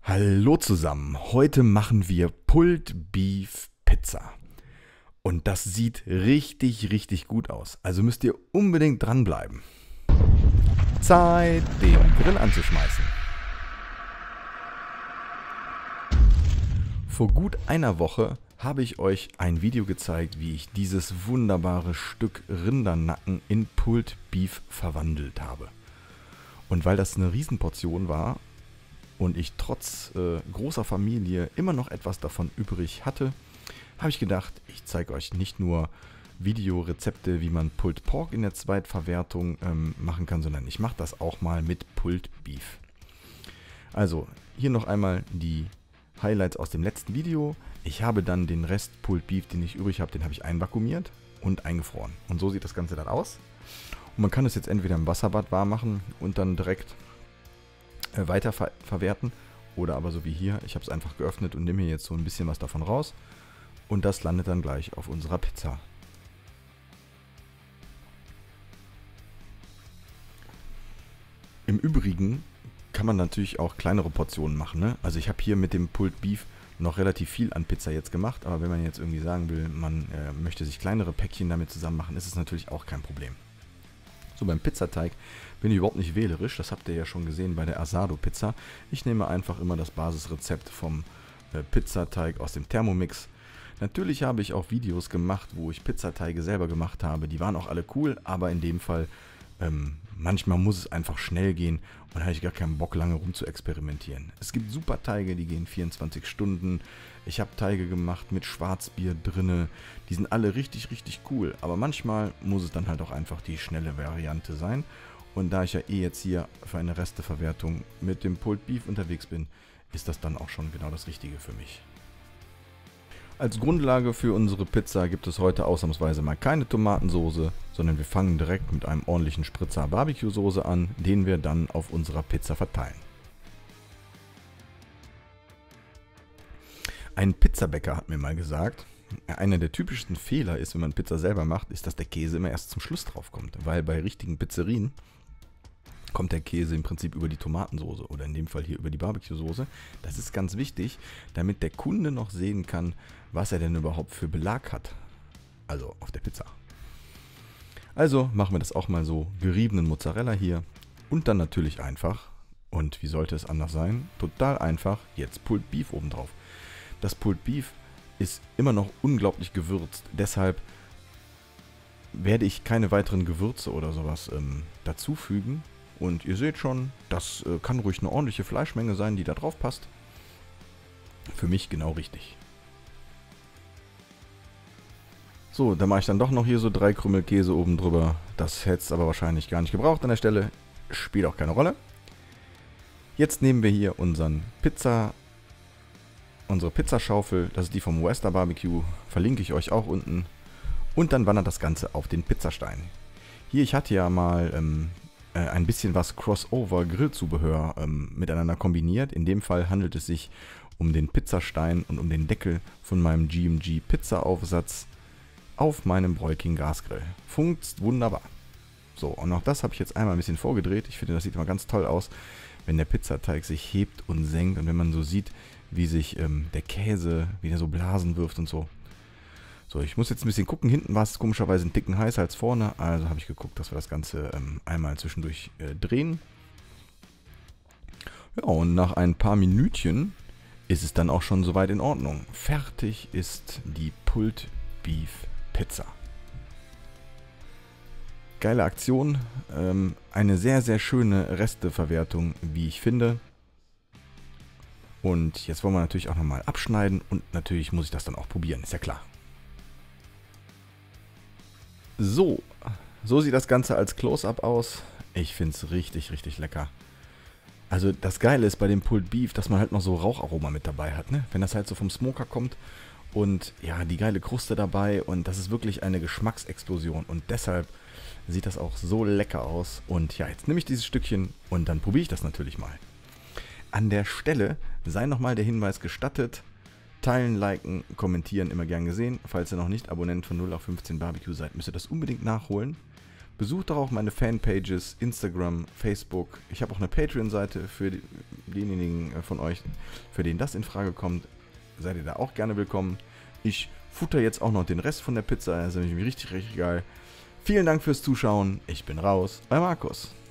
Hallo zusammen, heute machen wir Pulled Beef Pizza. Und das sieht richtig gut aus. Also müsst ihr unbedingt dranbleiben. Zeit, den Grill anzuschmeißen. Vor gut einer Woche habe ich euch ein Video gezeigt, wie ich dieses wunderbare Stück Rindernacken in Pulled Beef verwandelt habe. Und weil das eine Riesenportion war und ich trotz großer Familie immer noch etwas davon übrig hatte, habe ich gedacht, ich zeige euch nicht nur Videorezepte, wie man Pulled Pork in der Zweitverwertung machen kann, sondern ich mache das auch mal mit Pulled Beef. Also hier noch einmal die Highlights aus dem letzten Video. Ich habe dann den Rest Pulled Beef, den ich übrig habe, den habe ich einvakuumiert und eingefroren. Und so sieht das Ganze dann aus. Und man kann es jetzt entweder im Wasserbad warm machen und dann direkt weiter verwerten. Oder aber so wie hier, ich habe es einfach geöffnet und nehme hier jetzt so ein bisschen was davon raus. Und das landet dann gleich auf unserer Pizza. Im Übrigen kann man natürlich auch kleinere Portionen machen, ne? Also ich habe hier mit dem Pulled Beef noch relativ viel an Pizza jetzt gemacht, aber wenn man jetzt irgendwie sagen will, man möchte sich kleinere Päckchen damit zusammen machen, ist es natürlich auch kein Problem. So, beim Pizzateig bin ich überhaupt nicht wählerisch, das habt ihr ja schon gesehen bei der Asado Pizza. Ich nehme einfach immer das Basisrezept vom Pizzateig aus dem Thermomix. Natürlich habe ich auch Videos gemacht, wo ich Pizzateige selber gemacht habe, die waren auch alle cool, aber in dem Fall manchmal muss es einfach schnell gehen und da habe ich gar keinen Bock, lange rum zu experimentieren. Es gibt super Teige, die gehen 24 Stunden. Ich habe Teige gemacht mit Schwarzbier drinne. Die sind alle richtig cool. Aber manchmal muss es dann halt auch einfach die schnelle Variante sein. Und da ich ja jetzt hier für eine Resteverwertung mit dem Pulled Beef unterwegs bin, ist das dann auch schon genau das Richtige für mich. Als Grundlage für unsere Pizza gibt es heute ausnahmsweise mal keine Tomatensoße, sondern wir fangen direkt mit einem ordentlichen Spritzer Barbecue-Soße an, den wir dann auf unserer Pizza verteilen. Ein Pizzabäcker hat mir mal gesagt, einer der typischsten Fehler ist, wenn man Pizza selber macht, ist, dass der Käse immer erst zum Schluss drauf kommt, weil bei richtigen Pizzerien kommt der Käse im Prinzip über die Tomatensoße oder in dem Fall hier über die Barbecue-Soße. Das ist ganz wichtig, damit der Kunde noch sehen kann, was er denn überhaupt für Belag hat. Also auf der Pizza. Also machen wir das auch mal so. Geriebenen Mozzarella hier und dann natürlich einfach, und wie sollte es anders sein, total einfach, jetzt Pulled Beef obendrauf. Das Pulled Beef ist immer noch unglaublich gewürzt, deshalb werde ich keine weiteren Gewürze oder sowas dazufügen. Und ihr seht schon, das kann ruhig eine ordentliche Fleischmenge sein, die da drauf passt. Für mich genau richtig. So, da mache ich dann doch noch hier so 3 Krümel Käse oben drüber. Das hätte es aber wahrscheinlich gar nicht gebraucht an der Stelle. Spielt auch keine Rolle. Jetzt nehmen wir hier unsere Pizzaschaufel. Das ist die vom Wester Barbecue. Verlinke ich euch auch unten. Und dann wandert das Ganze auf den Pizzastein. Hier, ich hatte ja mal ein bisschen was Crossover-Grillzubehör miteinander kombiniert. In dem Fall handelt es sich um den Pizzastein und um den Deckel von meinem GMG Pizza-Aufsatz auf meinem Breuking Gasgrill. Funkt wunderbar. So, und auch das habe ich jetzt einmal ein bisschen vorgedreht. Ich finde, das sieht immer ganz toll aus, wenn der Pizzateig sich hebt und senkt und wenn man so sieht, wie sich der Käse wieder so Blasen wirft und so. So, ich muss jetzt ein bisschen gucken. Hinten war es komischerweise einen Ticken heißer als vorne. Also habe ich geguckt, dass wir das Ganze einmal zwischendurch drehen. Ja, und nach ein paar Minütchen ist es dann auch schon soweit in Ordnung. Fertig ist die Pulled Beef Pizza. Geile Aktion. Eine sehr schöne Resteverwertung, wie ich finde. Und jetzt wollen wir natürlich auch nochmal abschneiden. Und natürlich muss ich das dann auch probieren, ist ja klar. So sieht das Ganze als Close-Up aus. Ich finde es richtig lecker. Also das Geile ist bei dem Pulled Beef, dass man halt noch so Raucharoma mit dabei hat, ne? Wenn das halt so vom Smoker kommt und ja, die geile Kruste dabei und das ist wirklich eine Geschmacksexplosion und deshalb sieht das auch so lecker aus. Und ja, jetzt nehme ich dieses Stückchen und dann probiere ich das natürlich mal. An der Stelle sei nochmal der Hinweis gestattet: Teilen, liken, kommentieren, immer gern gesehen. Falls ihr noch nicht Abonnent von 0 auf 15 Barbecue seid, müsst ihr das unbedingt nachholen. Besucht doch auch meine Fanpages, Instagram, Facebook. Ich habe auch eine Patreon-Seite für denjenigen von euch, für den das in Frage kommt. Seid ihr da auch gerne willkommen. Ich futter jetzt auch noch den Rest von der Pizza. Das ist nämlich richtig, richtig geil. Vielen Dank fürs Zuschauen. Ich bin raus. Euer Markus.